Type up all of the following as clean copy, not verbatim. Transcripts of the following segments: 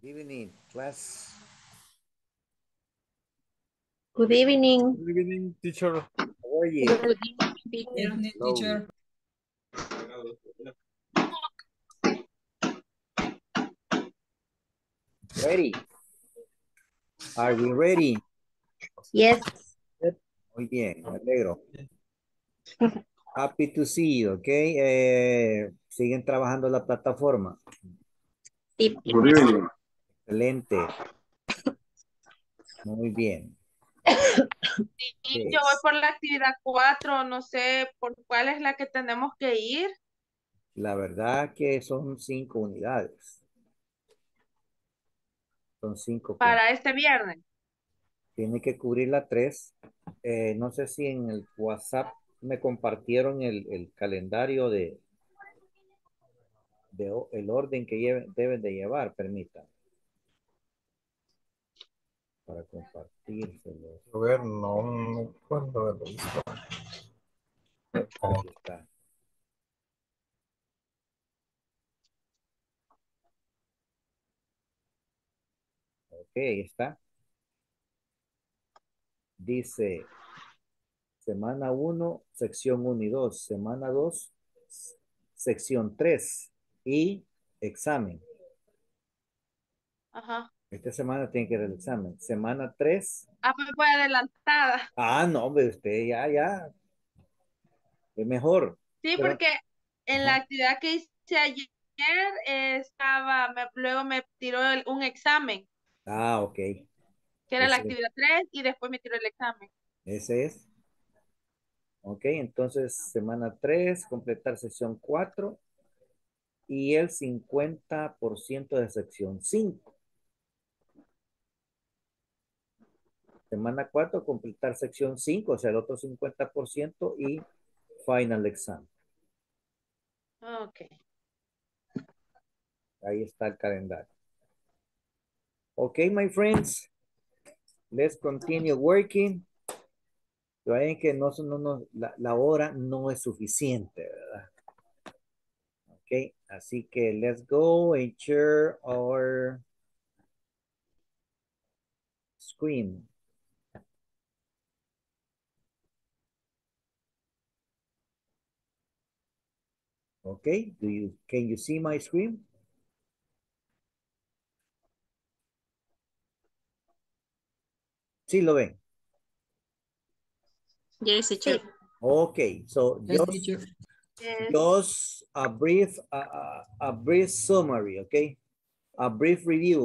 Evening, class. Good evening. Good evening, teacher. How are you? Good evening, Good teacher. evening, Hello. teacher. Ready? Are we ready? Yes. Muy bien, me alegro. Happy to see you, ¿ok? Siguen trabajando la plataforma. Sí. Good evening. Excelente. Muy bien. Sí, Ok. yo voy por la actividad 4, no sé por cuál es la que tenemos que ir. La verdad que son 5 unidades. Son 5 puntos. Para este viernes. Tiene que cubrir la 3. No sé si en el WhatsApp me compartieron el calendario de el orden que deben de llevar, permítanme. Para compartírselo. A ver, no me acuerdo haberlo visto. Aquí está. Ok, ahí está. Dice semana 1, sección 1 y 2. Semana 2, sección 3 y examen. Ajá. Esta semana tiene que ir el examen. Semana 3. Ah, pues voy adelantada. Ah, no, hombre, usted ya. Es mejor. Sí, Pero, porque en la ajá. actividad que hice ayer luego me tiró un examen, Ah, ok. que era la Ese, actividad 3 y después me tiró el examen. ese es. Ok, entonces semana 3, completar sección 4 y el 50% de sección 5. Semana 4, completar sección 5, o sea, el otro 50% y final exam. Ok. Ahí está el calendario. Ok, my friends. Let's continue working. Ven que la hora no es suficiente, ¿verdad? Ok, así que let's go and share our screen. Okay, can you see my screen? Sí, lo ven. Yes, teacher. Okay, so Yes, teacher. just a brief summary, okay? A brief review,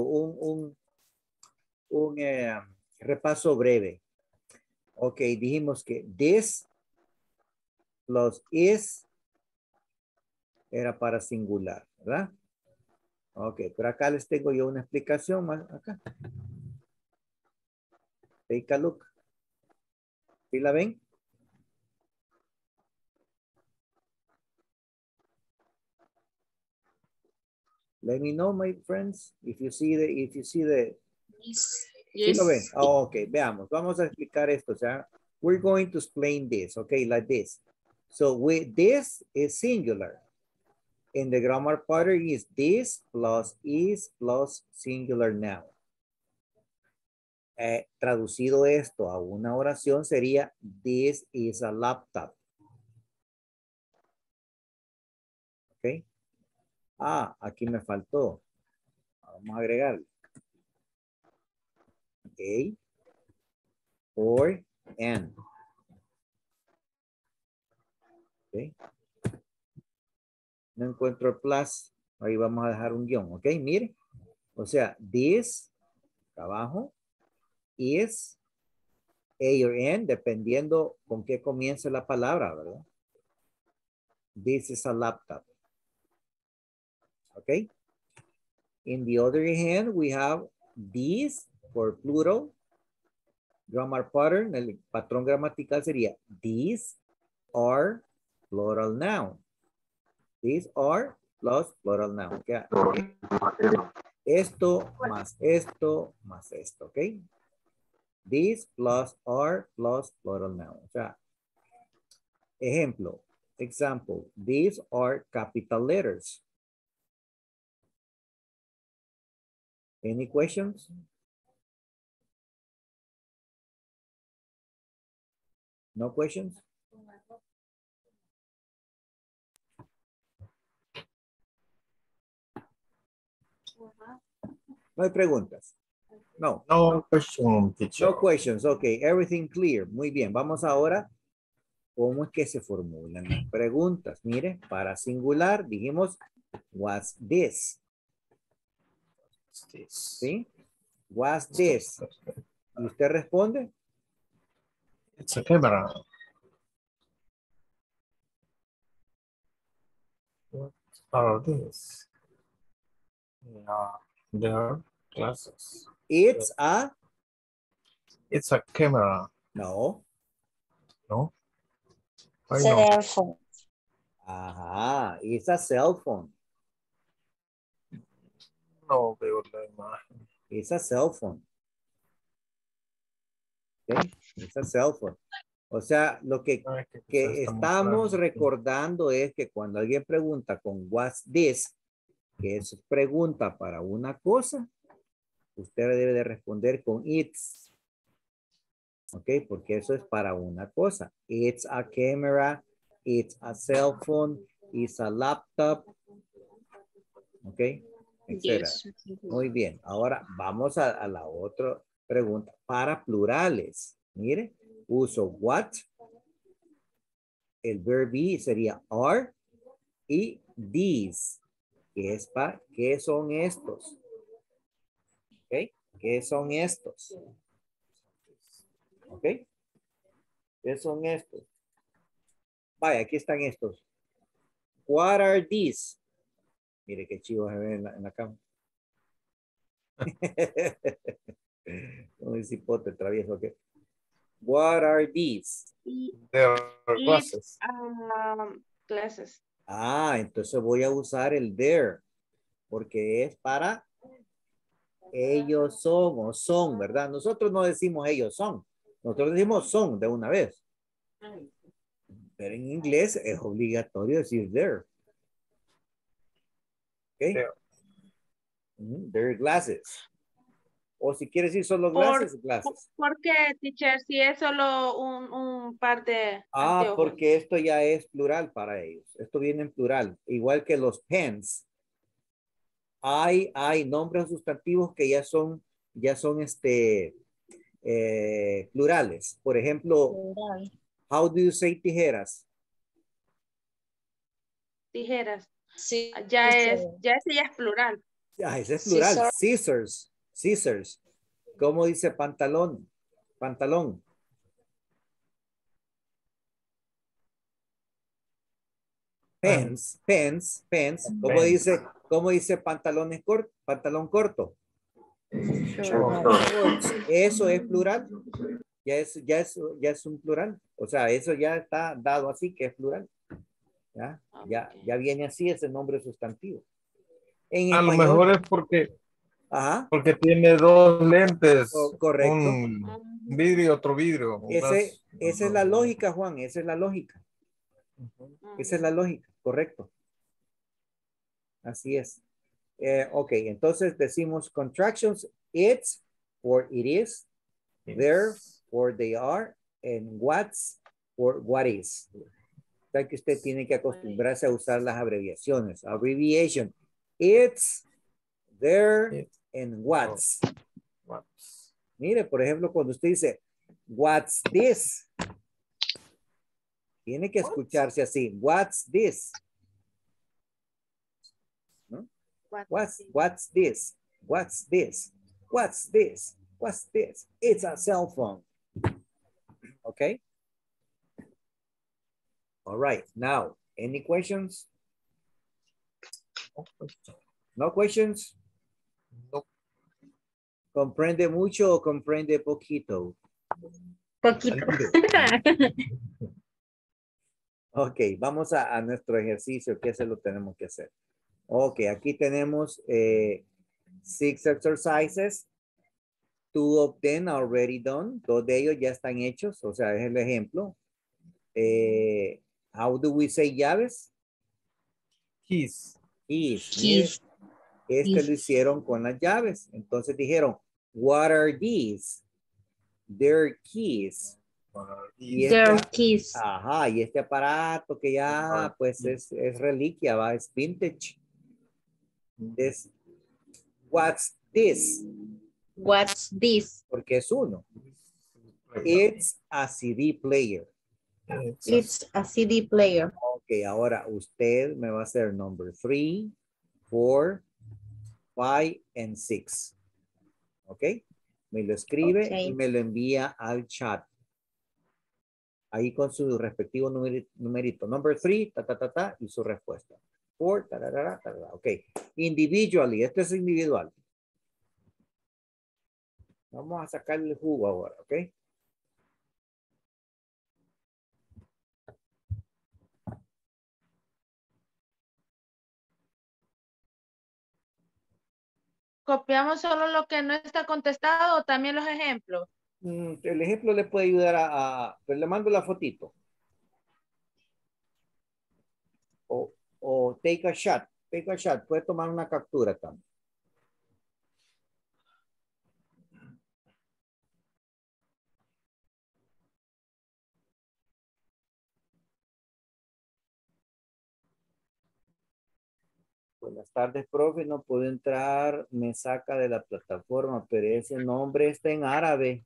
un repaso breve. Ok, dijimos que this plus is era para singular, ¿verdad? Ok, pero acá les tengo yo una explicación más acá. Take a look. ¿Sí la ven? Let me know, my friends, if you see the. Yes. ¿Sí lo ven? Yes. Oh, ok, veamos. Vamos a explicar esto. O sea, we're going to explain this, okay, like this. So this is singular. And the grammar pattern is this plus is plus singular noun. Traducido esto a una oración sería this is a laptop. Ok. Ah, aquí me faltó. Vamos a agregarle. A or N. Ok. No encuentro el plus. Ahí vamos a dejar un guión. Ok, mire. O sea, this, abajo, is A or N, dependiendo con qué comience la palabra, ¿verdad? This is a laptop. Okay. In the other hand, we have this for plural. Grammar pattern, el patrón gramatical sería these are plural noun. These are plus plural noun. Okay. Esto más esto más esto, ¿ok? These plus are plus plural noun. O sea, ejemplo, example, these are capital letters. Any questions? No questions? No hay preguntas. No. No question, teacher. No questions. Ok, everything clear. Muy bien. Vamos ahora. ¿Cómo es que se formulan las preguntas? Mire, para singular dijimos, what's this? ¿Sí? What's this? ¿Y usted responde? It's a camera. What are these? Their glasses. It's a... It's a camera. No. No? I know. Cell phone. Ajá, it's a cell phone. No veo la imagen. It's a cell phone. Okay, it's a cell phone. O sea, lo que Ay, que está muy estamos claro. recordando es que cuando alguien pregunta con what's this, que es pregunta para una cosa, usted debe de responder con it's. Ok, porque eso es para una cosa. It's a camera, it's a cell phone, it's a laptop. Ok, etcétera. Yes. Muy bien, ahora vamos a la otra pregunta. Para plurales, mire, uso what, el verb be sería are y these, que es para, ¿qué son estos? ¿Ok? ¿Qué son estos? ¿Ok? ¿Qué son estos? Vaya, aquí están estos. What are these? Mire qué chivo se ve en la cama. Un cipote travieso, ¿ok? What are these? Their Y, glasses. Clases. Ah, entonces voy a usar el there, porque es para ellos son o son, ¿verdad? Nosotros no decimos ellos son, nosotros decimos son de una vez. Pero en inglés es obligatorio decir there. ¿Ok? There. Their glasses. O si quieres decir solo glasses, glasses. ¿Por qué, teacher? Si es solo un par de Ah, anteojos. porque esto ya es plural para ellos. Esto viene en plural. Igual que los pens. Hay nombres sustantivos que ya son plurales. Por ejemplo, how do you say tijeras? Tijeras. Sí. Ese ya es plural. Ah, ese es plural. Scissors. Scissors. Scissors. ¿Cómo dice pantalón? Pantalón. Pants, pants, pants. ¿Cómo dice pantalones corto? Pantalón corto. Shorts. Eso es plural. Ya es un plural. O sea, eso ya está dado así que es plural. Ya viene así ese nombre sustantivo. En A lo español. mejor es Ajá. porque tiene dos lentes. Correcto. Un vidrio y otro vidrio. Esa es la lógica, Juan. Esa es la lógica. Esa es la lógica. Correcto. Así es. Ok, entonces decimos contractions. It's or it is. There or they are. And what's or what is. O sea que usted tiene que acostumbrarse a usar las abreviaciones. Abbreviation. It's, there, and what's. Mire, por ejemplo, cuando usted dice, what's this? Tiene que escucharse así. What's this? ¿No? What's this? What's this? What's this? What's this? It's a cell phone. Okay? All right. Now, any questions? No questions? No. ¿Comprende mucho o comprende poquito? Poquito. Ok, vamos a nuestro ejercicio, que ese lo tenemos que hacer. Ok, aquí tenemos 6 exercises. 2 of them are already done. 2 de ellos ya están hechos, o sea, es el ejemplo. How do we say llaves? Keys. Keys. Keys. Este lo hicieron con las llaves. Entonces dijeron, what are these? They're keys. Y Their este, keys. ajá, y este aparato que ya pues es reliquia, va, es vintage. What's this? What's this? Porque es uno. It's a CD player. It's a CD player. Ok, ahora usted me va a hacer number 3, 4, 5, and 6. Ok, me lo escribe Okay. y me lo envía al chat. Ahí con su respectivo numerito. Number 3, y su respuesta. 4, ok. Individually, esto es individual. Vamos a sacarle el jugo ahora, ok. ¿Copiamos solo lo que no está contestado o también los ejemplos? El ejemplo le puede ayudar pues le mando la fotito. O take a shot. Take a shot. Puede tomar una captura también. Buenas tardes, profe. No puedo entrar. Me saca de la plataforma, pero ese nombre está en árabe.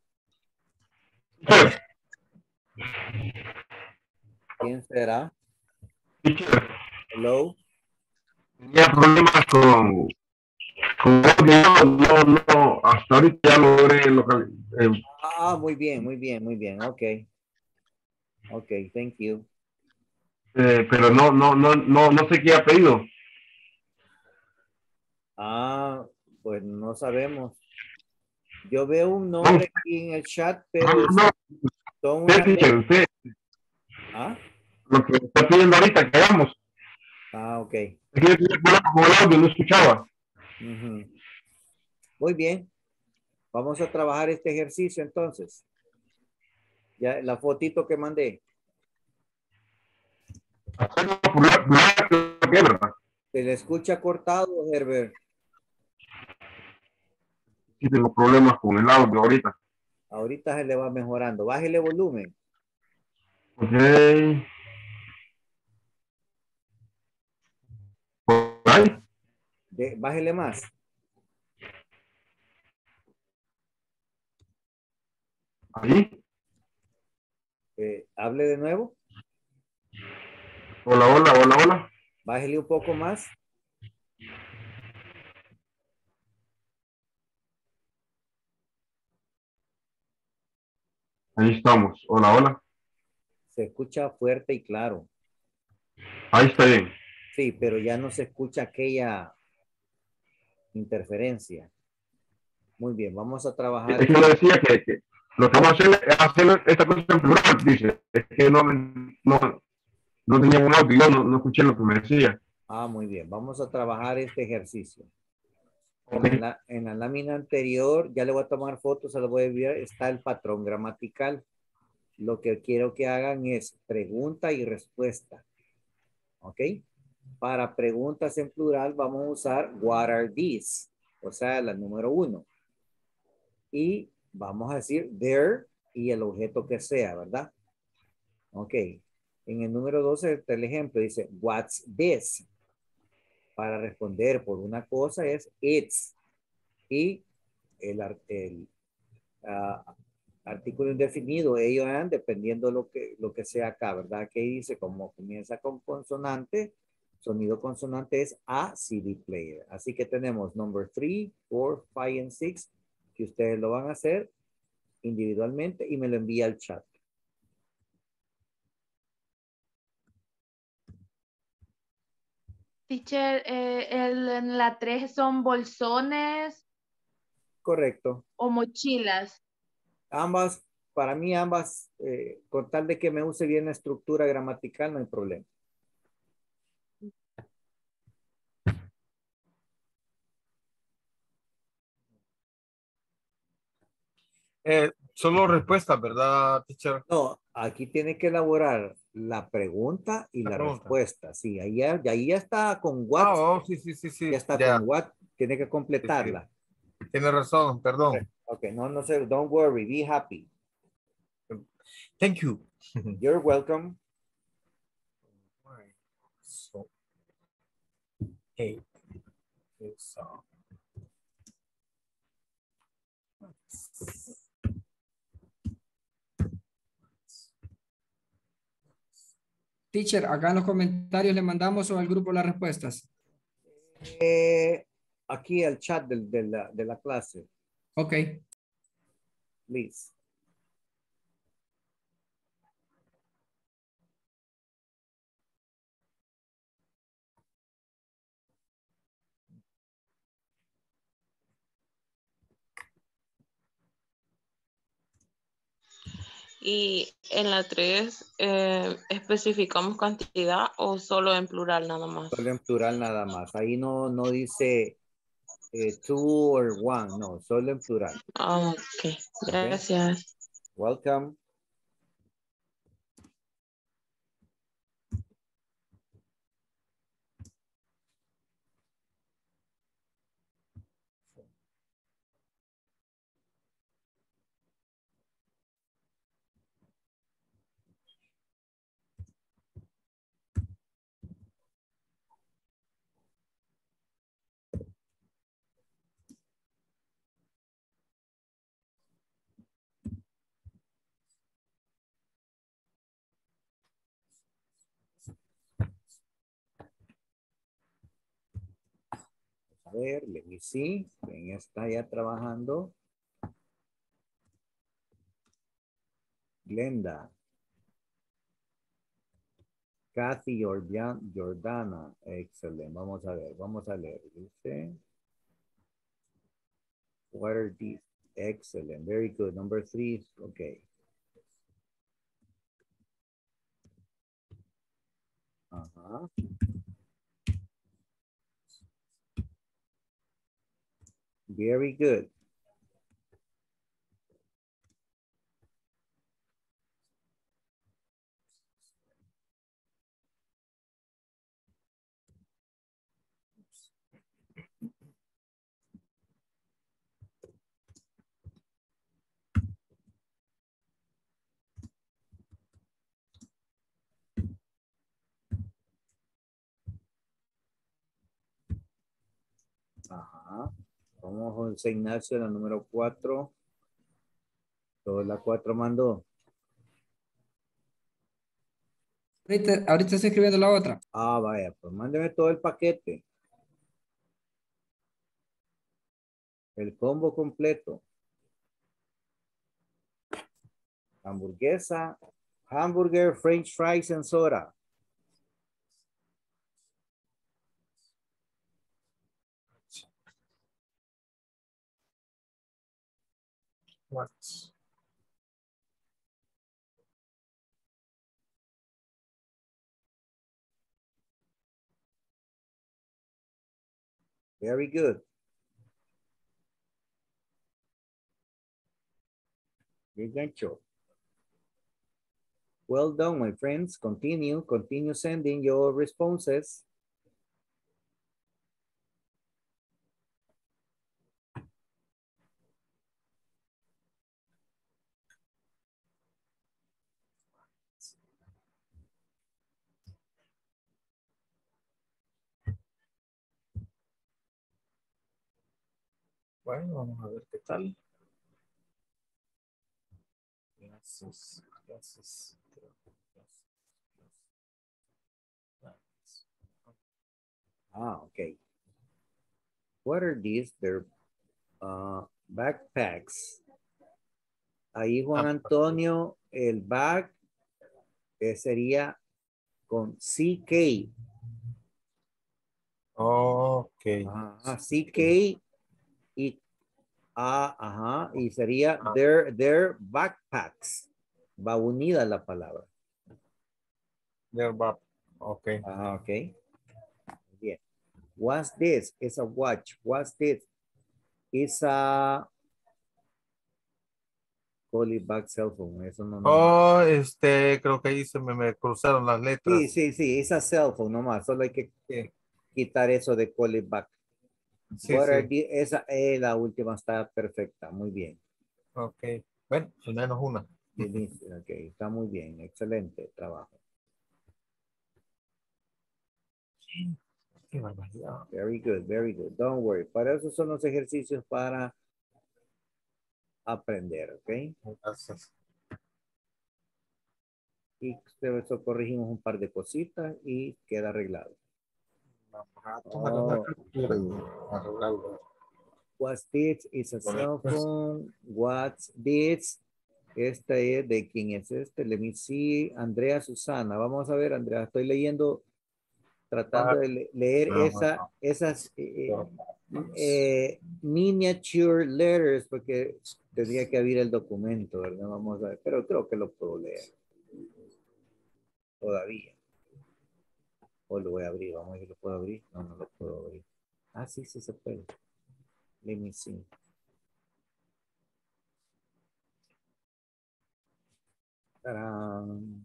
¿Quién será? Hello. Tenía problemas con no, hasta ahorita ya logré Muy bien, muy bien, muy bien. Ok. Ok, thank you. pero no sé qué ha pedido. Pues no sabemos. Yo veo un nombre aquí en el chat, pero son Usted, una... teacher, usted, ¿Ah? lo que está pidiendo ahorita que hagamos. Ok. Es que yo tenía problemas con el audio, no escuchaba. Ujú. Muy bien. Vamos a trabajar este ejercicio entonces. Ya la fotito que mandé. Hacerlo por ¿verdad? Se le escucha cortado, Herbert. Sí, tengo problemas con el audio ahorita. Ahorita se le va mejorando. Bájele volumen. Ok. ¿Por ahí? Bájele más. Ahí. Hable de nuevo. Hola, hola, hola, hola. Bájele un poco más. Ahí estamos. Hola, hola. Se escucha fuerte y claro. Ahí está bien. Sí, pero ya no se escucha aquella interferencia. Muy bien, vamos a trabajar. Es que yo decía que lo que vamos a hacer es hacer esta cosa en plural, dice. Es que no tenía un audio, yo no escuché lo que me decía. Muy bien, vamos a trabajar este ejercicio. Okay. En la lámina anterior, ya le voy a tomar fotos, se lo voy a enviar, está el patrón gramatical. Lo que quiero que hagan es pregunta y respuesta. ¿Ok? Para preguntas en plural vamos a usar what are these? O sea, la número 1. Y vamos a decir there y el objeto que sea, ¿verdad? Ok. En el número 12 está el ejemplo, dice what's this? Para responder por una cosa es it's. Y el artículo indefinido, ellos han, dependiendo lo que sea acá, ¿verdad? Que dice, como comienza con consonante, sonido consonante es a CD player. Así que tenemos number 3, 4, 5, and 6, que ustedes lo van a hacer individualmente y me lo envía al chat. Teacher, en la 3 son bolsones Correcto. o mochilas. Ambas, para mí ambas, con tal de que me use bien la estructura gramatical, no hay problema. Solo respuestas, ¿verdad, teacher? No, aquí tiene que elaborar la pregunta y la pregunta. respuesta. Sí, ahí ya está con what. Sí, sí, sí, sí. Ya está Ya. con what. Tiene que completarla. Tiene razón, perdón. Okay, no sé, don't worry, be happy. Thank you. You're welcome. So, hey, it's, Teacher, acá en los comentarios le mandamos o al grupo las respuestas. Aquí al chat de la clase, Ok. please. Y en la 3, ¿especificamos cantidad o solo en plural nada más? Solo en plural nada más. Ahí no dice two or one, no, solo en plural. Ok, gracias. Welcome. A ver, let me see. ¿Quién está ya trabajando? Glenda. Kathy Jordana. Excelente. Vamos a leer. Dice. What are these? Excellent. Very good. Number 3. Okay. Ajá. Very good. Ajá. Vamos a José Ignacio, la número 4. Toda la 4 mandó. Ahorita estoy escribiendo la otra. Ah, vaya, pues mándeme todo el paquete. El combo completo. Hamburguesa, hamburger, french fries and soda. what? Very good. Good gancho. Well done, my friends. Continue sending your responses. Bueno, vamos a ver qué tal. Gracias. Ah, okay. What are these? They're backpacks. Ahí Juan Antonio, el bag sería con CK. Ok. Ajá, CK y ajá, y sería their backpacks. Va unida la palabra. Ok. Ah, ok. Bien. What's this? It's a watch. What's this? It's a Polyback cell phone. Eso no. Oh, creo que ahí me cruzaron las letras. Sí. It's a cell phone nomás. Solo hay que quitar eso de Polyback. Sí, What are sí. esa, la última está perfecta, muy bien. Ok. Bueno, al menos una. Ok, está muy bien, excelente trabajo. Qué barbaridad. Very good, very good. Don't worry. Para eso son los ejercicios para aprender, ¿ok? Gracias. Y eso corregimos un par de cositas y queda arreglado. Oh. What's this? Is a cell phone. What's this? Esta es de quién es este. Let me see. Andrea Susana. Vamos a ver, Andrea. Estoy leyendo, tratando de leer esas miniature letters porque tendría que abrir el documento, ¿verdad? Vamos a ver, pero creo que lo puedo leer todavía. O lo voy a abrir, vamos a ver si lo puedo abrir. No, no lo puedo abrir. Ah, sí, sí se puede. Let me see. ¡Tarán!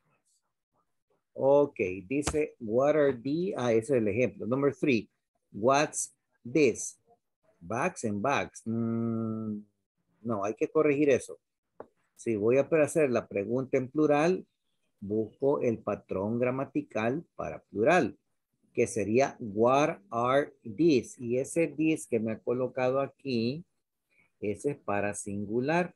Ok, dice, what are the, ese es el ejemplo. Number 3, what's this? Bags and bags. No, hay que corregir eso. Si voy a hacer la pregunta en plural, busco el patrón gramatical para plural, que sería what are these? Y ese this que me ha colocado aquí, ese es para singular.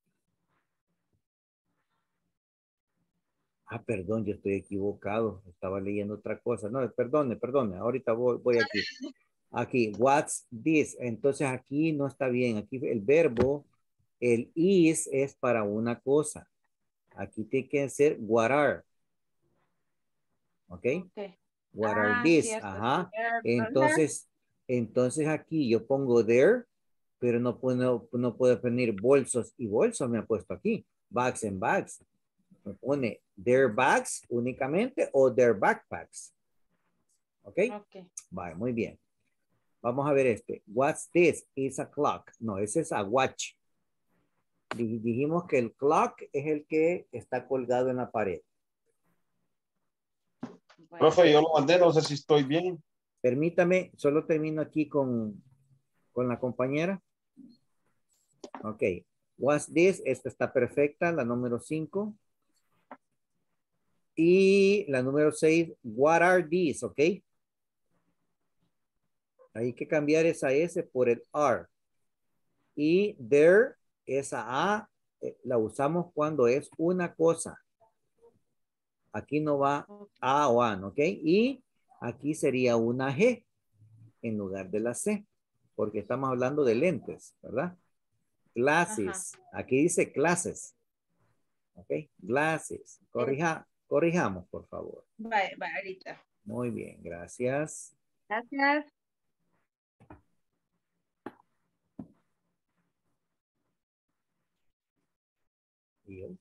Ah, perdón, yo estoy equivocado. Estaba leyendo otra cosa. No, perdone. Ahorita voy aquí. Aquí, what's this? Entonces aquí no está bien. Aquí el verbo, el is es para una cosa. Aquí tiene que ser what are. ¿Ok? Okay. What are these? Cierto, Ajá. there, Entonces aquí yo pongo there, pero no puedo poner bolsos y bolsos me ha puesto aquí. Bags and bags. Me pone their bags únicamente o their backpacks. ¿Ok? Okay. Vale, muy bien. Vamos a ver este. What's this? It's a clock. No, ese es a watch. Dijimos que el clock es el que está colgado en la pared. Bueno. Profe, yo lo mandé, no sé si estoy bien. Permítame, solo termino aquí con la compañera. Ok. What's this? Esta está perfecta, la número 5. Y la número 6, what are these? Ok. Hay que cambiar esa S por el R. Y there, esa A, la usamos cuando es una cosa. Aquí no va A o AN, ¿ok? Y aquí sería una G en lugar de la C, porque estamos hablando de lentes, ¿verdad? Glasses. Ajá. Aquí dice clases. ¿Ok? Glasses. Corrijamos, por favor. Vale, ahorita. Muy bien, gracias. Gracias. Bien.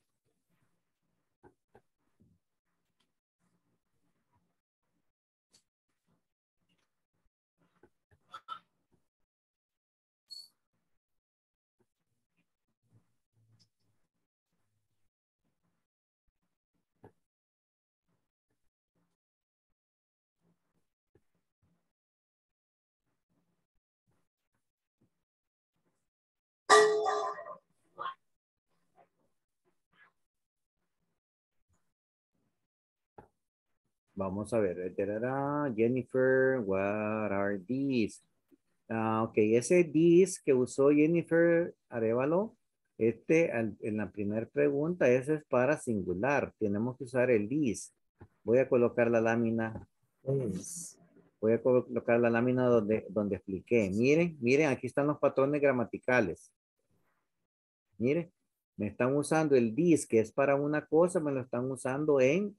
Vamos a ver. Jennifer, what are these? Ok, ese these que usó Jennifer Arevalo, en la primera pregunta, ese es para singular. Tenemos que usar el these. Voy a colocar la lámina. Voy a colocar la lámina donde expliqué. Miren, aquí están los patrones gramaticales. Miren, me están usando el this, que es para una cosa, me lo están usando en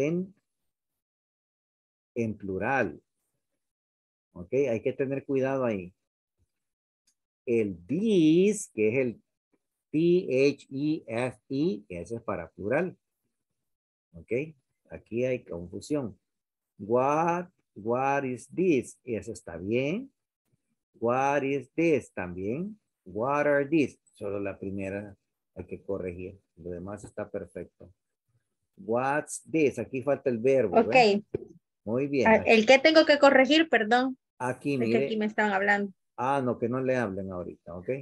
plural. Ok, hay que tener cuidado ahí. El this, que es el T-H-E-S-E, ese es para plural. Ok, aquí hay confusión. What is this? Eso está bien. What is this? También. What are these? Solo la primera hay que corregir. Lo demás está perfecto. What's this? Aquí falta el verbo. Ok. ¿Ves? Muy bien. ¿El qué tengo que corregir? Perdón. Aquí, Es que mire. aquí me estaban hablando. Ah, no, que no le hablen ahorita, ¿ok?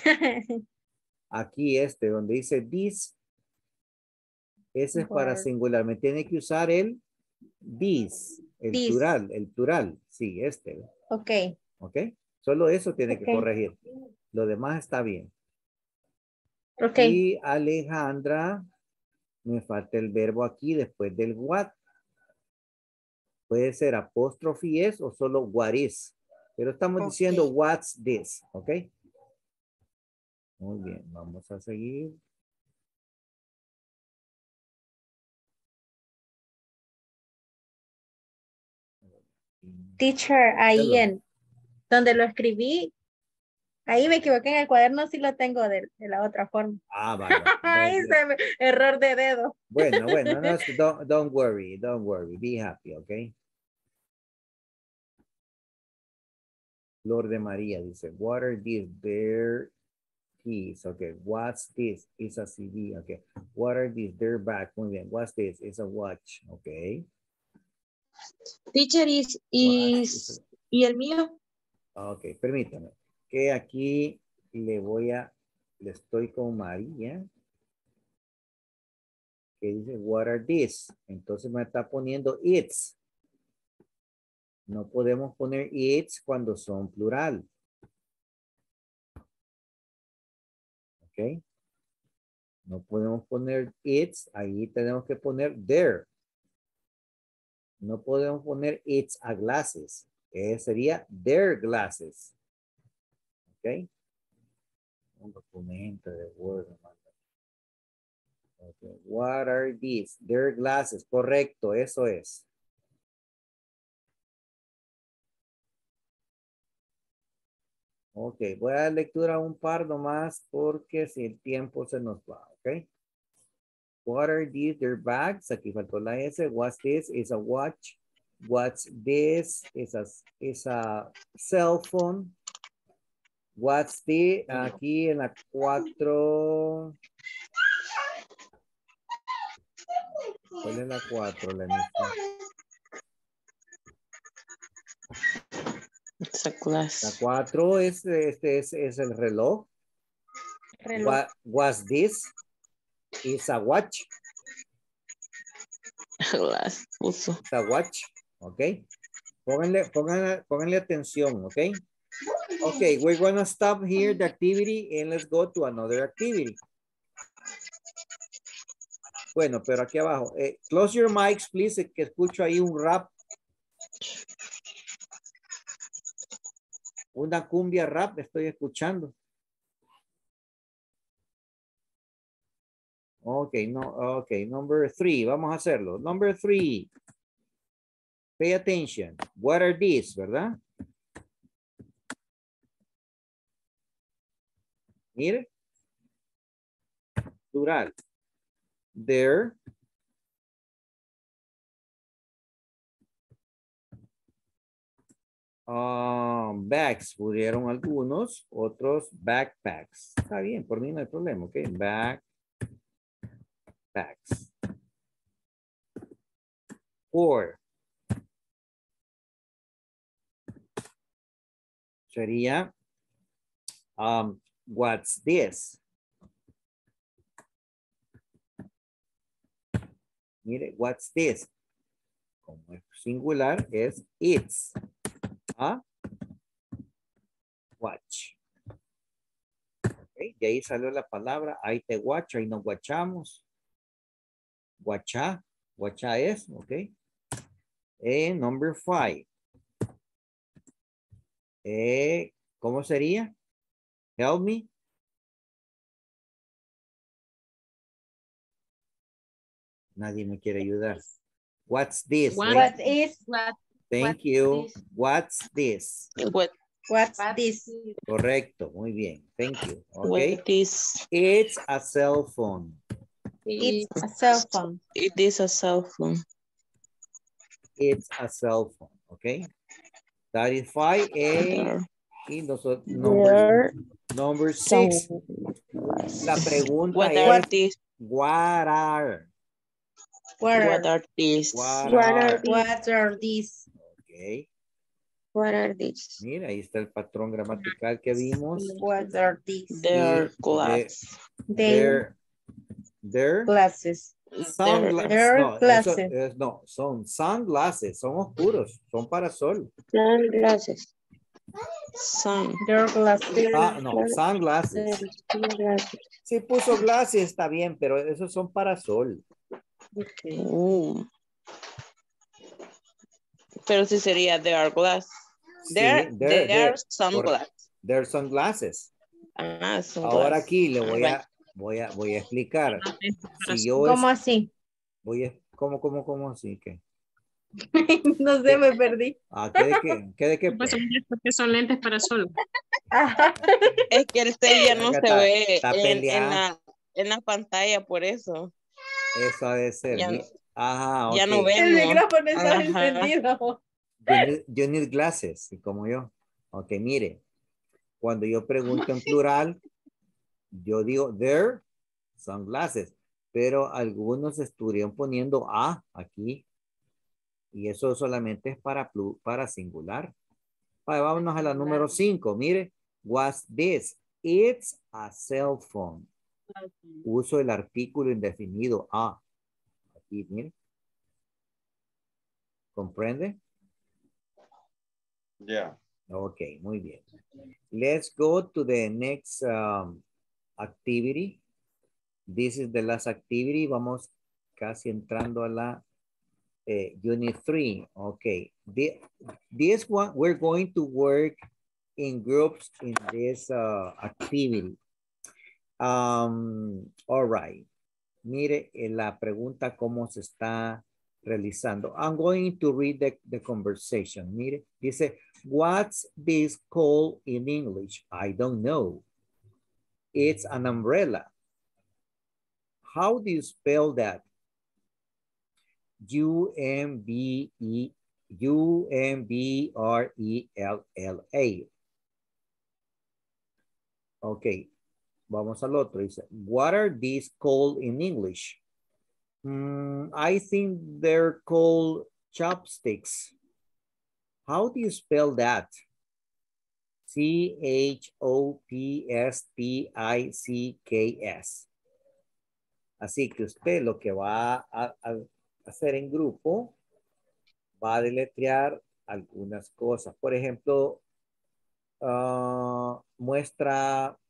Aquí donde dice this, ese es para Word. singular. Me tiene que usar el this, This. el plural. Sí, Ok. ¿ok? Solo eso tiene que Ok. corregir. Lo demás está bien. Ok. Y Alejandra, me falta el verbo aquí después del what. Puede ser apóstrofe es o solo what is. Pero estamos diciendo Ok. what's this, ¿ok? Muy bien, vamos a seguir. Teacher, ahí Hello. donde lo escribí, ahí me equivoqué en el cuaderno, sí lo tengo de la otra forma. Ah, vaya. Ay, error de dedo. Bueno, no, don't worry, be happy, ¿ok? Flor de María dice, what are these? Their keys, okay. What's this? It's a CD, okay. What are these? Their back, muy bien. What's this? It's a watch, okay. Teacher, ¿y el mío? Ok, permítame. Que aquí le estoy con María. Que dice, what are these? Entonces me está poniendo it's. No podemos poner it's cuando son plural. Ok. No podemos poner it's. Ahí tenemos que poner their. No podemos poner it's a glasses. Sería their glasses. Ok. Un documento de Word. Okay. What are these? Their glasses. Correcto, eso es. Ok, voy a dar lectura a un par nomás porque si el tiempo se nos va, ok. What are these? Their bags. Aquí faltó la S. What's this? Is a watch. What's this? Is a cell phone. What's the? Aquí en la 4. ¿Cuál es la 4? La Glass. 4 es el reloj. What's this? Is a watch. Glass. Uso. It's a watch. Ok. Pónganle atención, ok. Okay, we're gonna stop here the activity and let's go to another activity. Bueno, pero aquí abajo. Close your mics, please, que escucho ahí un rap. Una cumbia rap estoy escuchando. Ok, number 3, vamos a hacerlo. Number 3. Pay attention. What are these, verdad? Mire. Plural. Their bags, pudieron algunos, otros backpacks. Está bien, por mí no hay problema, ok. Backpacks. 4. Sería, what's this? Mire, what's this? Como es singular, es it's a watch. Okay, de ahí salió la palabra, ahí te watch, ahí nos watchamos. Watcha es, ok. Number 5. ¿Cómo sería? Help me. Nadie me quiere ayudar. What's this? What is? Thank you. What's this? What's this? Correcto, muy bien. Thank you. Okay. What is? It's a cell phone. It's a cell phone. It is a cell phone. It's a cell phone. Okay. That is 5. Y nosotros, number 6. La pregunta What es, are these? what are? What are these? What are these? Okay. What are these? Mira, ahí está el patrón gramatical que vimos. What are these? Their Y class. Their their glasses. sunglasses. Their No, eso glasses. es, no, son sunglasses, son oscuros, son para sol. Sunglasses. Sun. Their glasses. Ah, no, sunglasses. Sunglasses. Si puso glasses está bien, pero esos son para sol. Okay. Pero sí sería their glass. Sí, Their their, sunglass. their sunglasses. Ah, sunglass. Ahora aquí le voy Bueno. a explicar. Si yo ¿Cómo así? ¿Cómo así? ¿Qué? No sé, me perdí. Ah, ¿qué de qué? ¿Qué de qué? Pues? Porque son lentes para sol. Ajá. Es que el 6 ya no se ve Está peleando. en la pantalla, por eso. Eso ha de ser. Ya, Ajá, ya ok. no El vemos. micrófono estaba Ajá. encendido. You need glasses, como yo. Ok, mire. Cuando yo pregunto en plural, yo digo their sunglasses. Pero algunos estuvieron poniendo a aquí. Y eso solamente es para singular. Vale, vámonos a la número 5. Mire, what's this? It's a cell phone. Uso el artículo indefinido a. Aquí, mire. ¿Comprende? Yeah. Ok, muy bien. Let's go to the next activity. This is the last activity. Vamos casi entrando a la unit 3. Okay. This one, we're going to work in groups in this activity. All right. Mire la pregunta cómo se está realizando. I'm going to read the conversation. Mire, dice, what's this called in English? I don't know. It's an umbrella. How do you spell that? U-M-B-R-E-L-L-A. Ok, vamos al otro. Dice, what are these called in English? I think they're called chopsticks. How do you spell that? C-H-O-P-S-T-I-C-K-S. Así que usted lo que va a hacer en grupo, va a deletrear algunas cosas. Por ejemplo, muestra,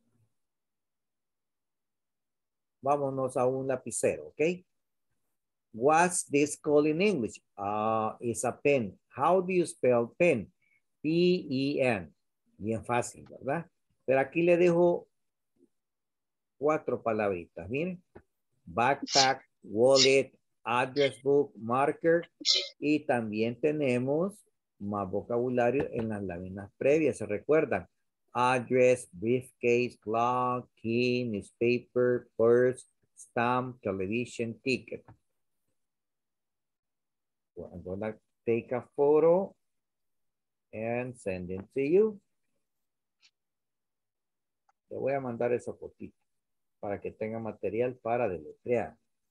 vámonos a un lapicero, ¿ok? What's this called in English? It's a pen. How do you spell pen? P-E-N. Bien fácil, ¿verdad? Pero aquí le dejo 4 palabritas. Miren. Backpack, wallet, address book, marker. Y también tenemos más vocabulario en las láminas previas. ¿Se recuerdan? Address, briefcase, clock, key, newspaper, purse, stamp, television, ticket. Well, I'm gonna take a photo and send it to you. Le voy a mandar esa fotito para que tenga material para deletrear.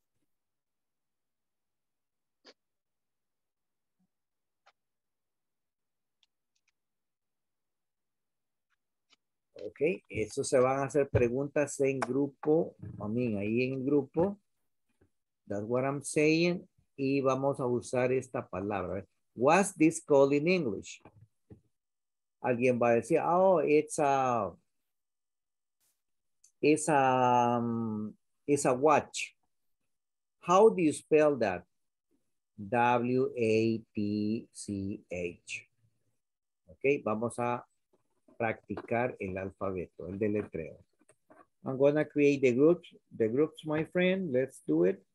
Ok, eso se van a hacer preguntas en grupo, ahí en el grupo. That's what I'm saying. Y vamos a usar esta palabra. What's this called in English? Alguien va a decir, oh, it's a watch. How do you spell that? W-A-T-C-H. Ok, vamos a practicar el alfabeto, el deletreo. I'm gonna create the groups, my friend. Let's do it.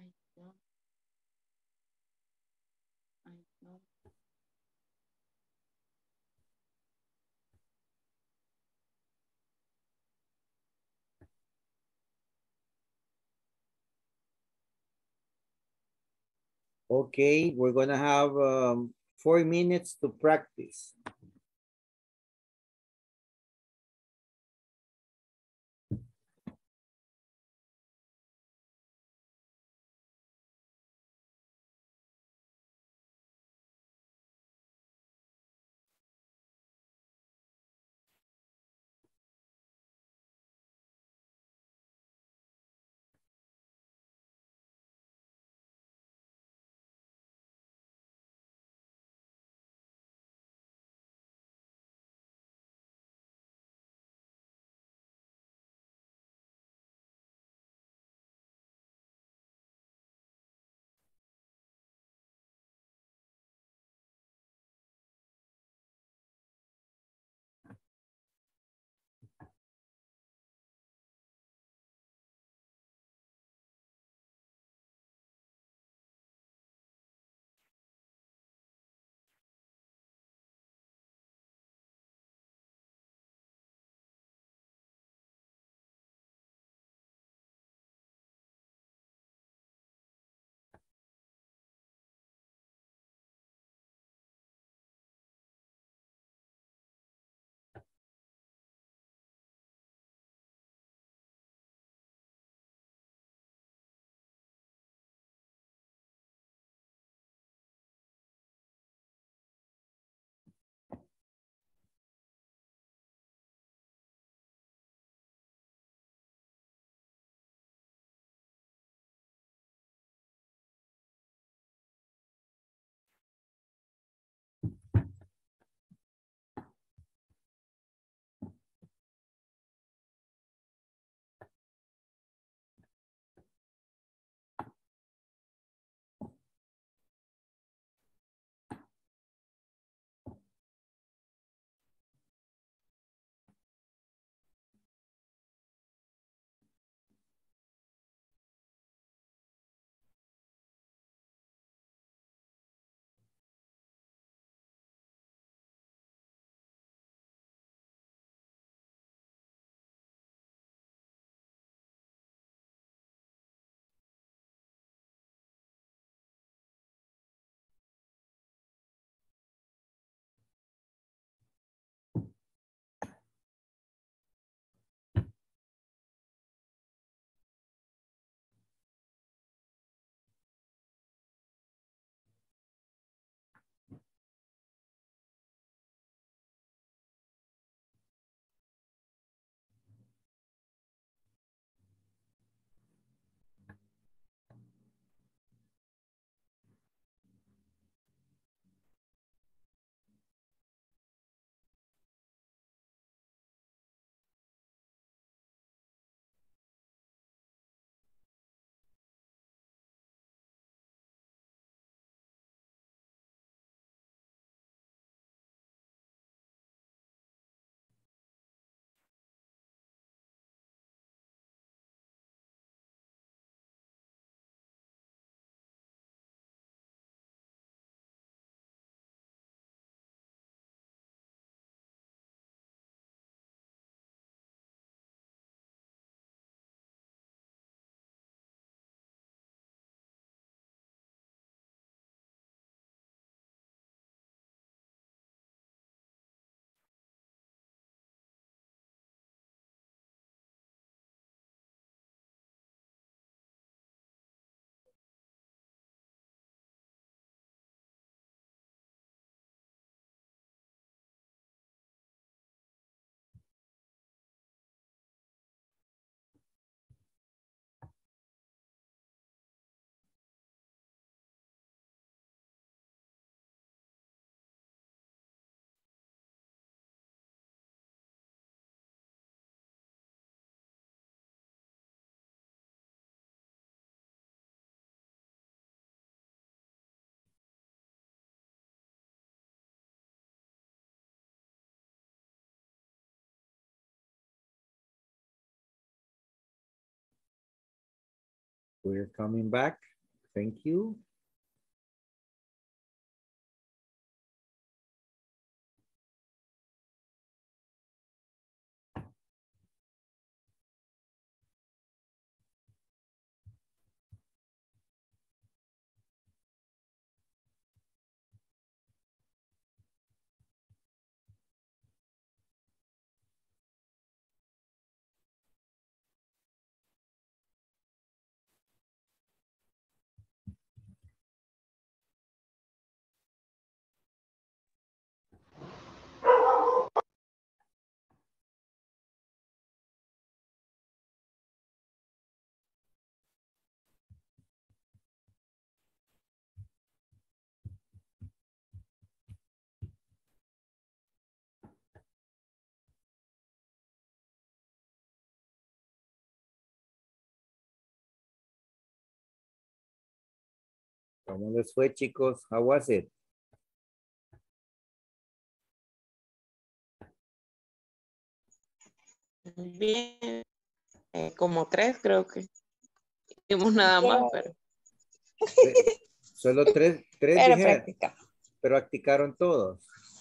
Okay, we're gonna have 4 minutes to practice. We're coming back. Thank you. ¿Cómo les fue, chicos? How was it? Bien, como 3 creo que hicimos nada más, pero Solo tres Pero dijeron, práctica. pero practicaron todos.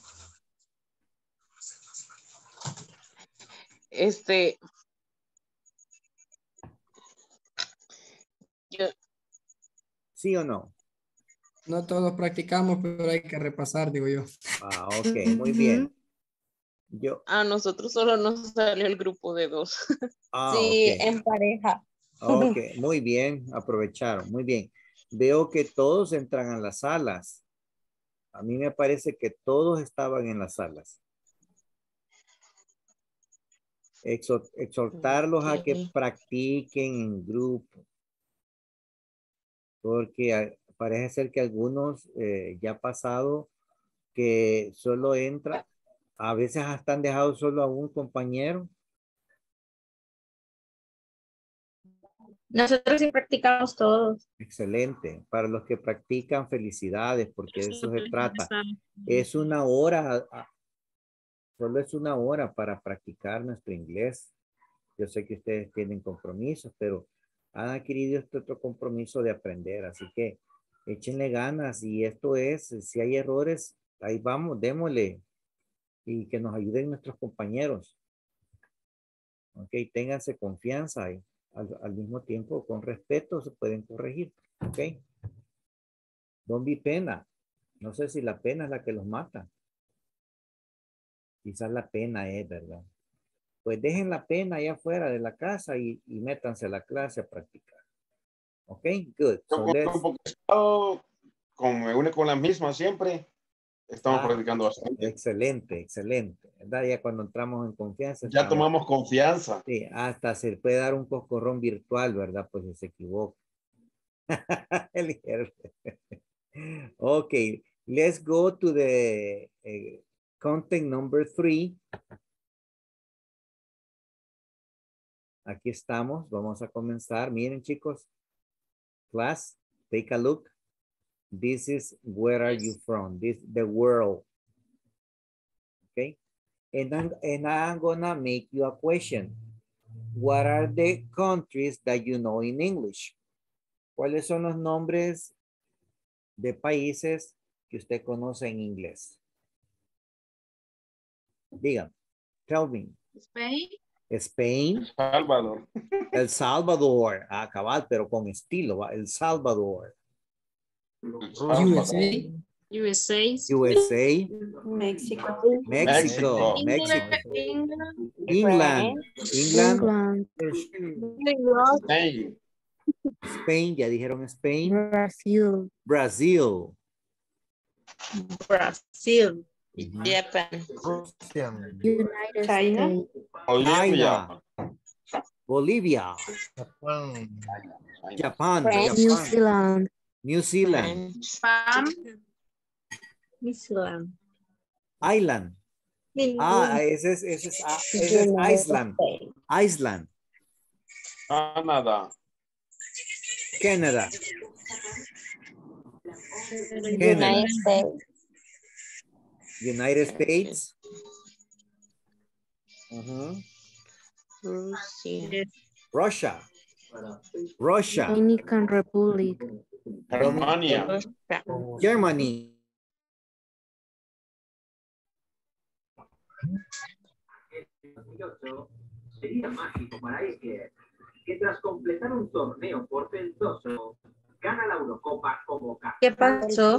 Yo, ¿Sí o no? No todos practicamos, pero hay que repasar, digo yo. Ah, ok, muy bien. a nosotros solo nos salió el grupo de 2. Sí, Ok. en pareja. Ok, muy bien, aprovecharon, muy bien. Veo que todos entran a las salas. A mí me parece que todos estaban en las salas. Exhortarlos a que practiquen en grupo. Porque parece ser que algunos ya ha pasado que solo entra, a veces hasta han dejado solo a un compañero. Nosotros sí practicamos todos. Excelente. Para los que practican, felicidades, porque de Es eso lo se que les trata. interesaba. Es una hora, solo es una hora para practicar nuestro inglés. Yo sé que ustedes tienen compromisos, pero han adquirido este otro compromiso de aprender. Así que échenle ganas y esto es, si hay errores, ahí vamos, démosle y que nos ayuden nuestros compañeros. Ok, ténganse confianza y al mismo tiempo con respeto se pueden corregir. Ok. Don't be pena. No sé si la pena es la que los mata. Quizás la pena es, ¿verdad? Pues dejen la pena allá afuera de la casa y métanse a la clase a practicar. Ok, good. So let's... Como me une con la misma siempre, estamos practicando bastante. Excelente, excelente. ¿Verdad? Ya cuando entramos en confianza. Ya tomamos confianza. Sí, hasta se puede dar un coscorrón virtual, ¿verdad? Pues si se equivoca. Ok, let's go to the content number 3. Aquí estamos, vamos a comenzar. Miren, chicos. Class, take a look. This is where are you from? This the world. Okay. And I'm gonna make you a question. What are the countries that you know in English? ¿Cuáles son los nombres de países que usted conoce en inglés? Digan. Tell me. Spain. Spain. Salvador. El Salvador. Ah, cabal, pero con estilo. ¿Va? El Salvador. USA. USA. USA. México. Mexico. England. Spain. Spain, ya dijeron Spain. Brasil. Brasil. Japan. United China. China. Bolivia. Japan. New Zealand. New Zealand. New Zealand. Island. Ese es Iceland. Iceland. Canadá. Canada. United States. United States. Russia. Russia. Dominican Republic. Germania. Germany. Sería mágico para Iker, que tras completar un torneo portentoso, gana la Eurocopa como ¿Qué pasó?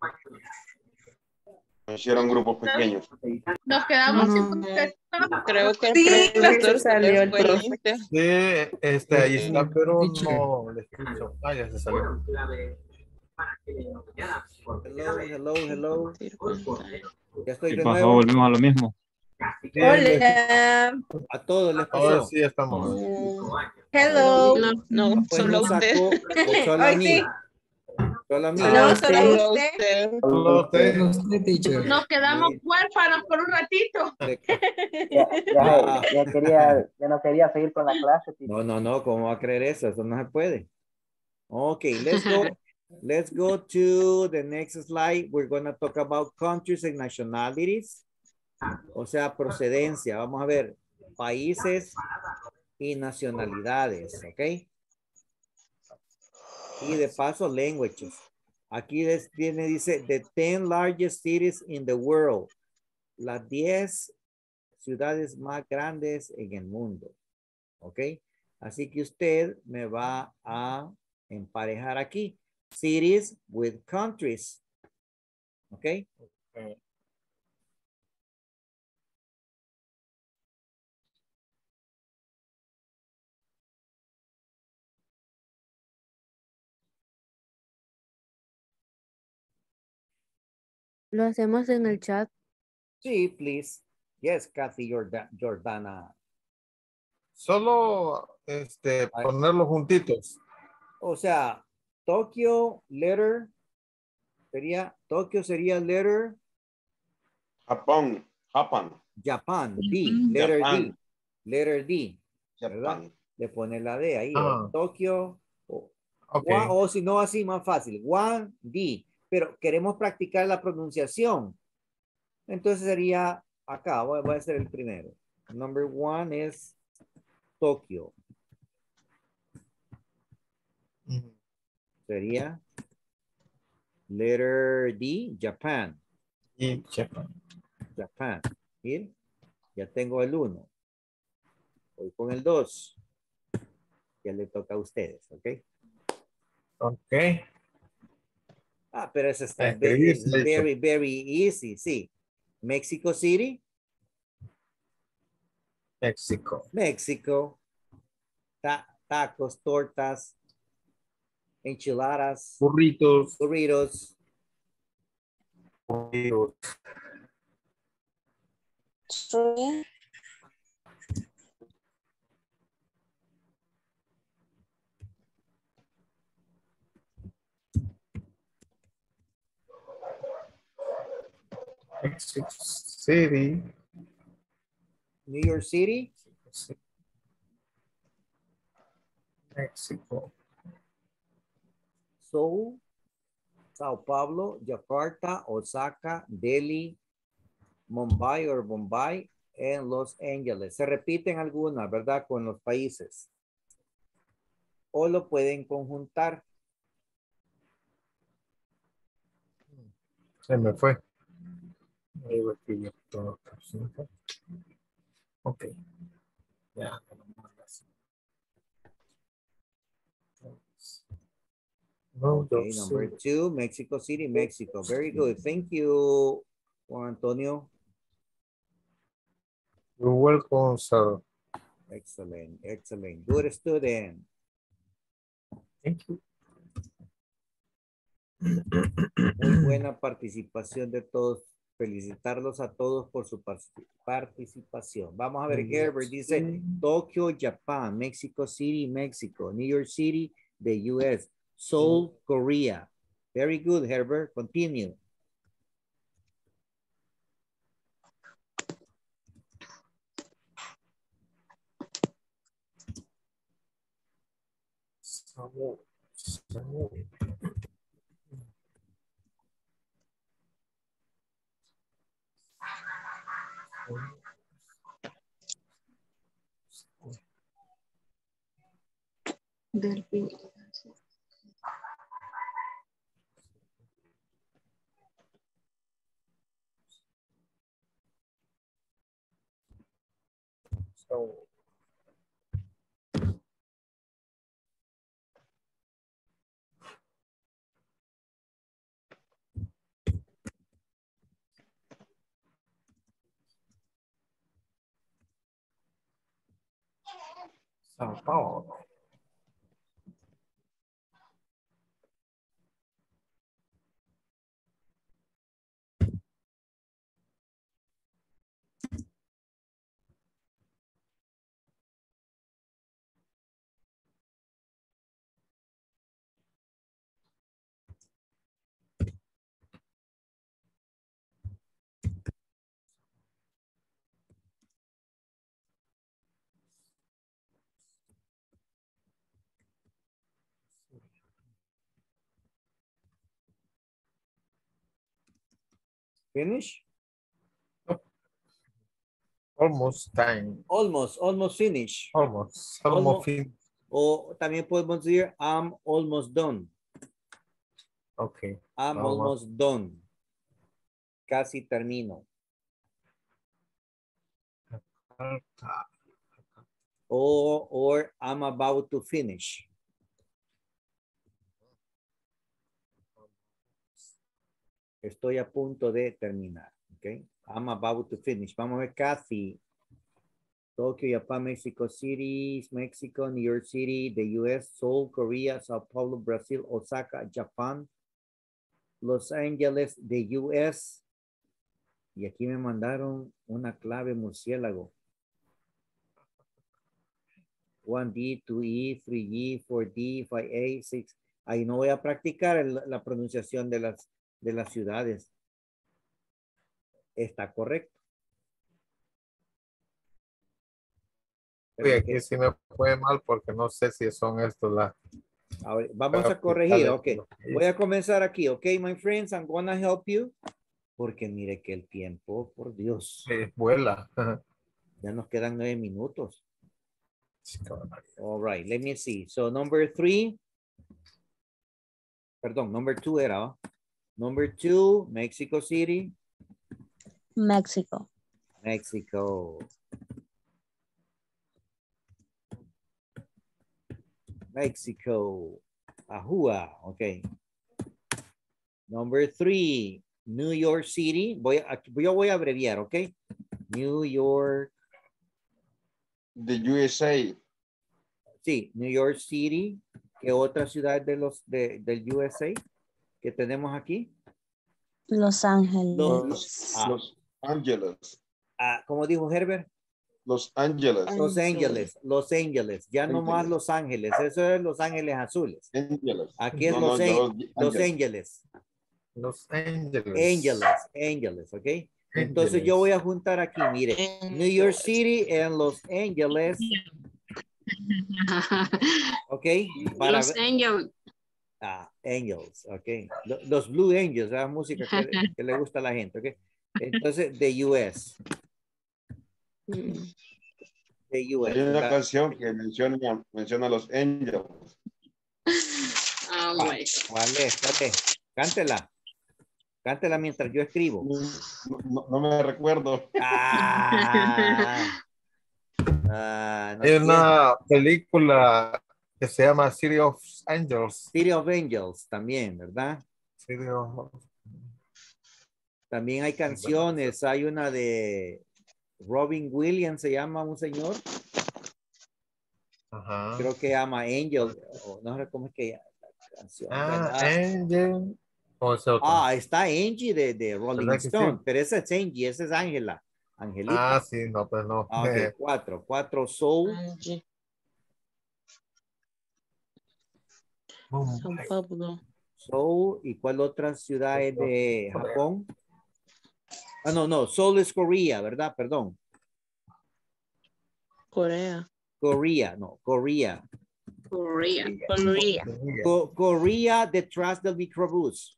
Hicieron grupos pequeños. Nos quedamos sin No. contestar. Creo que el Sí, profesor se salió el fue profe. liste. Sí, ahí está, pero Teacher. no le escucho. Ah, ya se salió. fueron clave para que le denominaran por Hello, hello, hello. Ya estoy ¿Qué de pasó? nuevo. Volvimos a lo mismo. Hola. A todos les Ahora pasó. sí ya estamos. Hello. No, Pues solo no usted. sacó, o solo a Hoy mí. sí. Solo a mí. No, solo Solo usted. usted. Solo usted. Usted, teacher. Nos quedamos Sí. huérfanos por un ratito. Ah, Ya no quería seguir con la clase. no, ¿cómo va a creer eso? Eso no se puede. Okay, let's go. Let's go to the next slide. We're going to talk about countries and nationalities. O sea, procedencia. Vamos a ver países y nacionalidades, ¿ok? Y de paso, languages. Aquí dice the 10 largest cities in the world. Las 10 ciudades más grandes en el mundo, ¿ok? Así que usted me va a emparejar aquí. Cities with countries, ¿ok? Lo hacemos en el chat. Sí, please. Yes, Kathy Jordana. Solo ponerlos juntitos. O sea, Tokio, letter, Tokio sería letter. Japón. Japan, D, letter Japan. D, letter D, ¿verdad? Japan. Le pone la D ahí, Ah. Tokio, Ok. o si no así más fácil, one D, pero queremos practicar la pronunciación, entonces sería acá, voy a hacer el primero. Number one es Tokio, sería letter D, Japan, Y Japan. Japan, ¿sí? Ya tengo el 1, voy con el 2, ya le toca a ustedes, ¿ok? Ok. Ah, pero eso está Escribir, se ha dicho. very easy, sí. Mexico City, México. México, tacos, tortas, enchiladas, Burritos. burritos, Burritos. Mexico City. New York City, México. Seoul, Sao Paulo, Jakarta, Osaka, Delhi, Mumbai o Bombay, en Los Ángeles. Se repiten algunas, ¿verdad? Con los países. O lo pueden conjuntar. Se me fue. Ahí voy a escribir todo. Ok. Ya. No, Okay, number 2, Mexico City, Mexico. Very good. Thank you, Juan Antonio. You're welcome, sir. Excellent, excellent. Good student. Thank you. Muy buena participación de todos. Felicitarlos a todos por su participación. Vamos a ver, Herbert dice Tokyo, Japan, Mexico City, Mexico, New York City, the US, Seoul, Korea. Very good, Herbert. Continue. Sao Paulo. Finish? Almost time. Almost finish. Almost fin. O también podemos decir I'm almost done. Okay. I'm almost done. Casi termino. Or I'm about to finish. Estoy a punto de terminar. Okay. I'm about to finish. Vamos a ver casi. Tokyo, Japan, Mexico City, Mexico, New York City, the US, Seoul, Korea, Sao Paulo, Brazil, Osaka, Japan, Los Angeles, the US. Y aquí me mandaron una clave murciélago. 1D, 2E, 3E, 4D, 5A, 6. Ahí no voy a practicar la pronunciación de las ciudades. Está correcto. Uy, aquí sí me fue mal porque no sé si son estos las. Ahora, vamos a corregir, ok. Voy a comenzar aquí, ok, my friends, I'm gonna help you. Porque mire que el tiempo, por Dios. Vuela. Ya nos quedan 9 minutos. All right, let me see. So number 3. Perdón, number 2 era. Number 2, Mexico City. Mexico. Mexico. Mexico. Ajua, ok. Number 3, New York City. Yo voy a abreviar, ok. New York. The USA. Sí, New York City. ¿Qué otra ciudad del USA que tenemos aquí? Los Ángeles. Los Ángeles. ¿Cómo dijo Herbert? Los Ángeles. Los Ángeles. Los Ángeles. Ya no más Los Ángeles. Eso es Los Ángeles Azules. Ángeles. Aquí es Los Ángeles. Los Ángeles. Ángeles, ¿ok? Entonces yo voy a juntar aquí, mire, New York City en Los Ángeles. ¿Ok? Los Angels. Angels, ¿ok? Los Blue Angels, la música que le gusta a la gente, ¿ok? Entonces, the US. The US. Hay una canción que menciona a los Angels. ¿Cuál es? Cántela. Cántela mientras yo escribo. No me recuerdo. No Hay una película que se llama City of Angels. City of Angels también, ¿verdad? City of... También hay canciones. Hay una de Robin Williams, se llama un señor. Ajá. Creo que llama Angel. No sé cómo es que la canción. Angel. Está Angie de Rolling Stone, sí? Pero esa es Angie, esa es Ángela. Angelita. Sí, no, pues no. Ok, 4 Soul. San Pablo. Soul. ¿Y cuál otra ciudad es de Japón? No, Seoul es Corea, ¿verdad? Perdón. Corea. Corea. Corea detrás del microbús.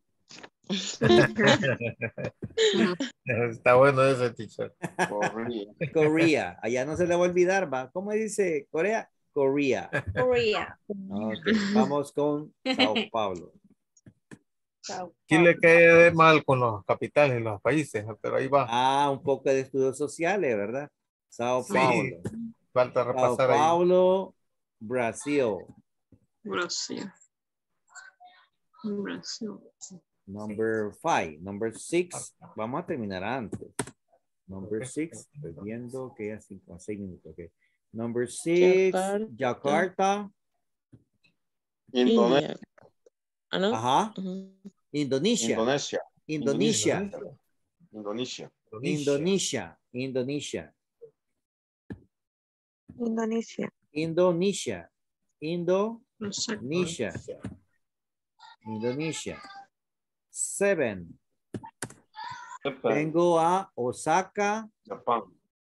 Está bueno ese, teacher. Corea. Allá no se le va a olvidar, ¿va? ¿Cómo dice Corea? Corea. Okay. Vamos con Sao Paulo. Aquí le cae de mal con los capitales y los países, pero ahí va. Un poco de estudios sociales, ¿verdad? Sao Sí. Paulo. Falta Sao repasar ahí. Paulo, Brasil. Brasil. Brasil. Number 5. Number 6. Vamos a terminar antes. Number 6. Estoy viendo que ya 6 minutos. Okay. Number 6. Jakarta. Indonesia. ¿Ah, no? Ajá. Indonesia. Indonesia. Indonesia. Indonesia. Indonesia. Indonesia. Indonesia. Indonesia. Exacto. Indonesia. Indonesia. 7. Japan. Tengo a Osaka. Japón.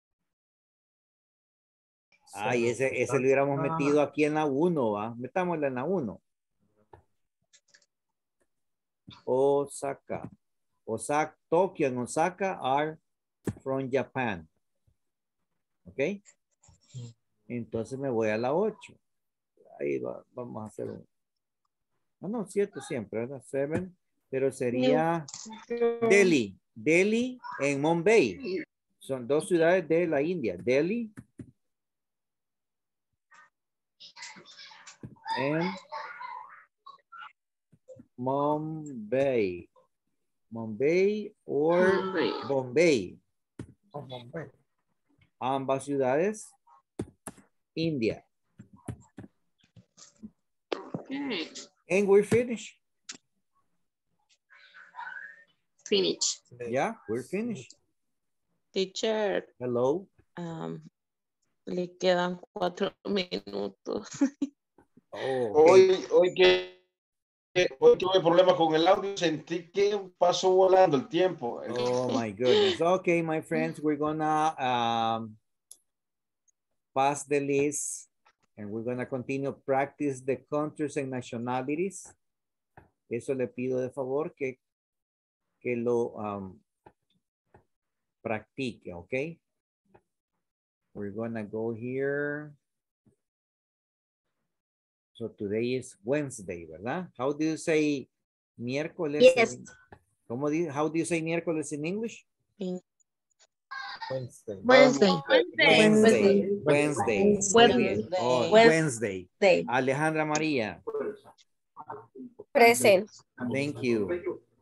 Ay, ese lo hubiéramos metido aquí en la 1, ¿va? Metámosla en la 1. Osaka. Osaka, Tokyo and Osaka are from Japan. ¿Ok? Entonces me voy a la 8. Ahí vamos a hacer un... Ah, no, 7 siempre, ¿verdad? 7. Pero sería Delhi. Delhi en Mumbai. Son 2 ciudades de la India. Delhi en Mumbai. Mumbai or Bombay. Ambas ciudades, India. Okay. And we're finished. Finish. Yeah, we're finished. Teacher. Hello. Le quedan 4 minutos. Oh, okay. Hoy tuve problemas con el audio, sentí que pasó volando el tiempo. Oh my goodness. Okay, my friends, we're gonna pass the list and we're gonna continue practice the countries and nationalities. Eso le pido de favor que lo practique, okay? We're gonna go here. So today is Wednesday, ¿verdad? How do you say miércoles? Yes. How do you say miércoles in English? Wednesday. Wednesday. Wednesday. Wednesday. Wednesday. Oh, Wednesday. Wednesday. Alejandra María. Present. Thank you.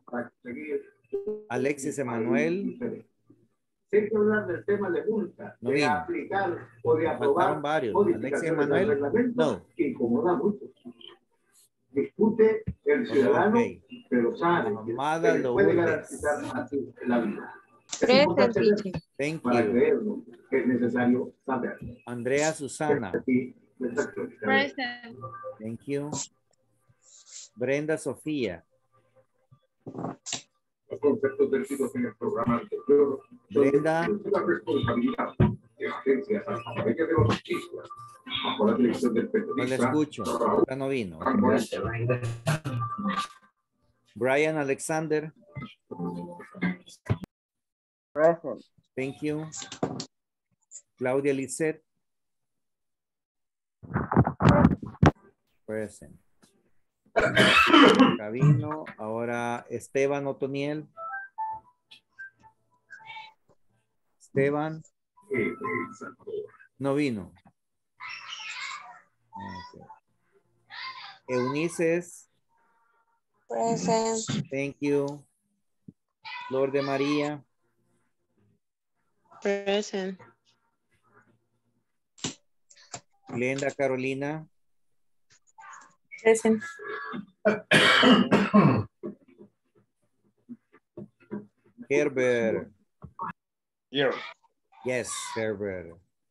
Alexis Emanuel. Hay que hablar del tema de multa, No de vino. aplicar o de aprobar Faltaron varios. modificaciones Alexis Emanuel. del reglamento No. que incomoda mucho. Discute el ciudadano, Okay. pero sabe Amada que le puede Lourdes. garantizar así la vida. Es Present, importante ver teacher. Thank para you. creerlo que es necesario saberlo. Andrea Susana. Aquí, nuestra crónica. Present. Thank you. Brenda Sofía. Los conceptos vertidos en el programa anterior son Brenda. la responsabilidad de la agencia salvadoreña de los noticias bajo la dirección del No le periodista escucho. Ahora no vino. Brian Alexander. Present. Thank you. Claudia Lisset. Present. Cabino. Ahora Esteban Otoniel. Esteban. No vino. Okay. Eunices. Present. Thank you. Flor de María. Present. Glenda Carolina. Present. Herbert. Here. Yes, Herbert.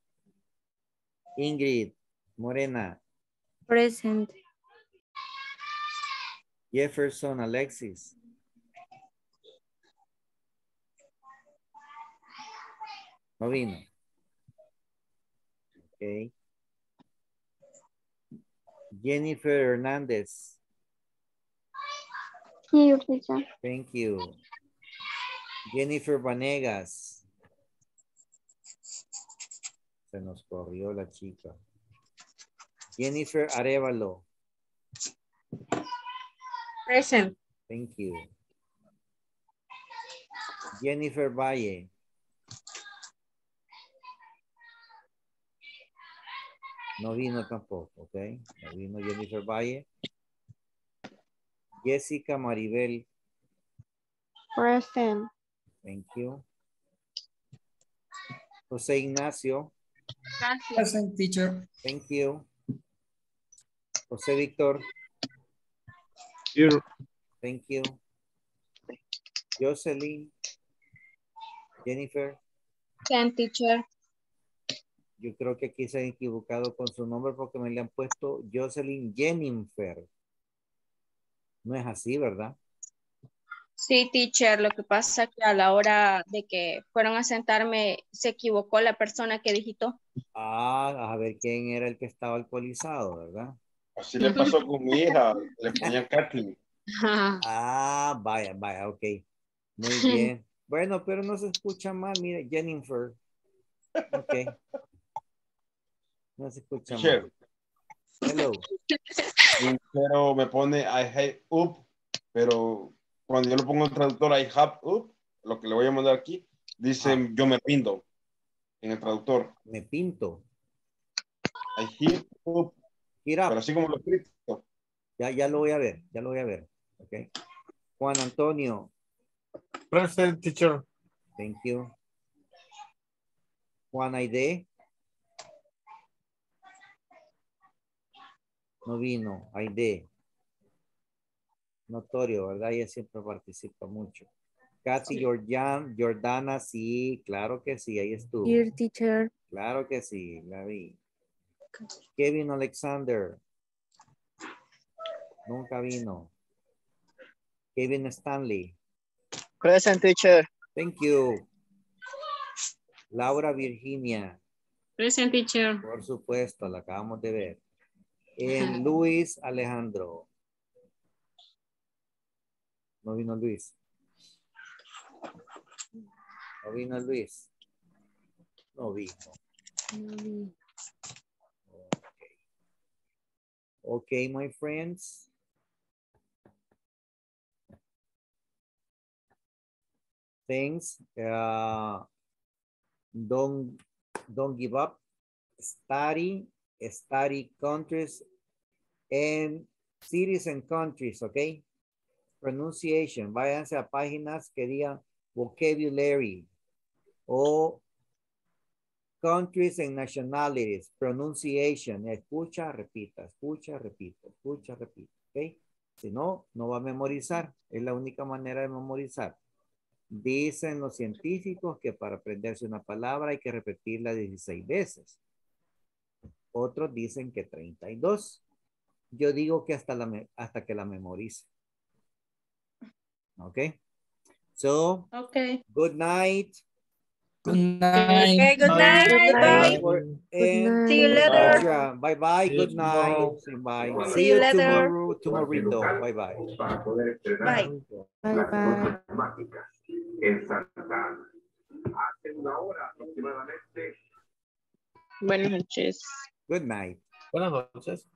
Ingrid Morena. Present. Jefferson Alexis. No vino. Okay. Jennifer Hernandez. Here, teacher. Thank you. Jennifer Vanegas. Se nos corrió la chica. Jennifer Arevalo. Present. Thank you. Jennifer Valle. No vino tampoco, ok. No vino Jennifer Valle. Jessica Maribel. Present. Thank you. José Ignacio. Present, teacher. Thank you. José Víctor. Here. Thank you. Jocelyn. Jennifer. Can, teacher. Yo creo que aquí se han equivocado con su nombre porque me le han puesto Jocelyn Jennifer. No es así, ¿verdad? Sí, teacher, lo que pasa es que a la hora de que fueron a sentarme se equivocó la persona que digitó. Ah, a ver quién era el que estaba alcoholizado, ¿verdad? Así le pasó con mi hija, le ponía Kathleen. Ah, vaya, vaya, ok. Muy bien. Bueno, pero no se escucha mal, mire, Jennifer. Ok. No se escucha mal. Hello. Pero me pone I hate up, pero cuando yo lo pongo en el traductor I have up, lo que le voy a mandar aquí, dice yo me rindo en el traductor. Me pinto. I hate up. Pero así como lo escrito. Ya lo voy a ver, ya lo voy a ver. Ok. Juan Antonio. Present, teacher. Thank you. Juan Aide. No vino, Aide. Notorio, ¿verdad? Ella siempre participa mucho. Katy Jordana, sí, claro que sí, ahí estuvo. Here, teacher. Claro que sí, la vi. Kevin Alexander. Nunca vino. Kevin Stanley. Present, teacher. Thank you. Laura Virginia. Present, teacher. Por supuesto, la acabamos de ver. Luis Alejandro. No vino Luis. No vino Luis. No vino. Okay, my friends. Thanks. Don't give up. Study countries and cities and countries, okay? Pronunciation. Váyanse a páginas que digan vocabulary o countries and nationalities. Pronunciation. Escucha, repita, escucha, repita, escucha, repita, ok? Si no, no va a memorizar. Es la única manera de memorizar. Dicen los científicos que para aprenderse una palabra hay que repetirla 16 veces. Otros dicen que 32. Yo digo que hasta que la memorice. ¿Ok? So, okay. Good night. Good night. Okay, good night. Goodbye. See you later. Bye bye. Good night. Bye. See you later. Tomorrow. Bye bye. Para poder estrenar matemáticas en Santa. Hace una hora aproximadamente. Buenas noches. Good night. Buenas noches.